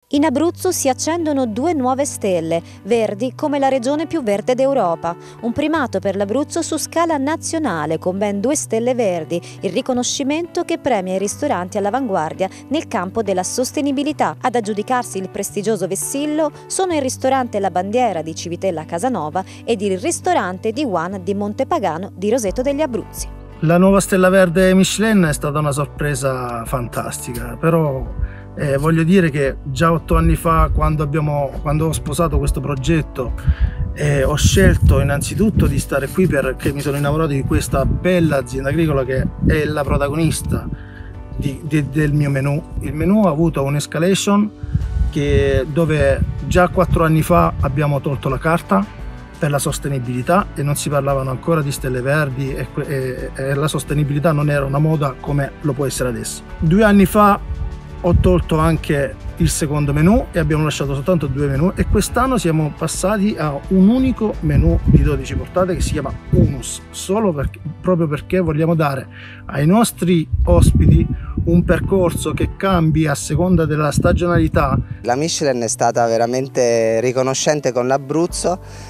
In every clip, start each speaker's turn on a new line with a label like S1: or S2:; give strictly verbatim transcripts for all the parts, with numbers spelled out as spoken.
S1: In Abruzzo si accendono due nuove stelle, verdi come la regione più verde d'Europa. Un primato per l'Abruzzo su scala nazionale con ben due stelle verdi, il riconoscimento che premia i ristoranti all'avanguardia nel campo della sostenibilità. Ad aggiudicarsi il prestigioso vessillo sono il ristorante La Bandiera di Civitella Casanova ed il ristorante Diwan di Montepagano di Roseto degli Abruzzi.
S2: La nuova stella verde Michelin è stata una sorpresa fantastica, però Eh, voglio dire che già otto anni fa, quando, abbiamo, quando ho sposato questo progetto, eh, ho scelto innanzitutto di stare qui perché mi sono innamorato di questa bella azienda agricola che è la protagonista di, di, del mio menù. Il menù ha avuto un'escalation che, dove già quattro anni fa abbiamo tolto la carta per la sostenibilità e non si parlavano ancora di stelle verdi e, e, e la sostenibilità non era una moda come lo può essere adesso. Due anni fa ho tolto anche il secondo menù e abbiamo lasciato soltanto due menù e quest'anno siamo passati a un unico menù di dodici portate che si chiama Unus, solo perché, proprio perché vogliamo dare ai nostri ospiti un percorso che cambi a seconda della stagionalità.
S3: La Michelin è stata veramente riconoscente con l'Abruzzo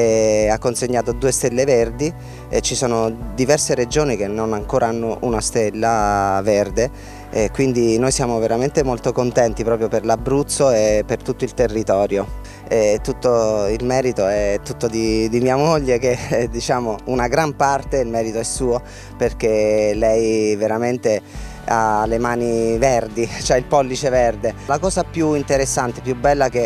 S3: e ha consegnato due stelle verdi e ci sono diverse regioni che non ancora hanno una stella verde e quindi noi siamo veramente molto contenti proprio per l'Abruzzo e per tutto il territorio. E tutto il merito è tutto di, di mia moglie che diciamo una gran parte il merito è suo perché lei veramente ha le mani verdi, cioè il pollice verde. La cosa più interessante, più bella che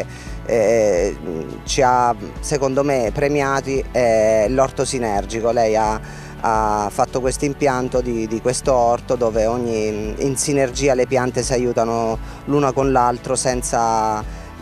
S3: eh, ci ha secondo me premiati è l'orto sinergico. Lei ha, ha fatto questo impianto di, di questo orto dove ogni, in sinergia le piante si aiutano l'una con l'altro senza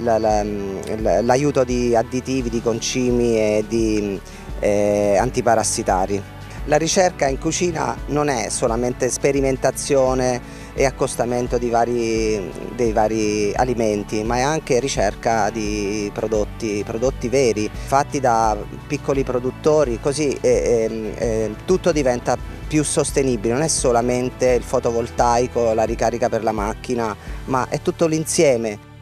S3: l'aiuto di additivi, di concimi e di eh, antiparassitari. La ricerca in cucina non è solamente sperimentazione e accostamento di vari, dei vari alimenti, ma è anche ricerca di prodotti, prodotti veri, fatti da piccoli produttori, così eh, eh, tutto diventa più sostenibile, non è solamente il fotovoltaico, la ricarica per la macchina, ma è tutto l'insieme.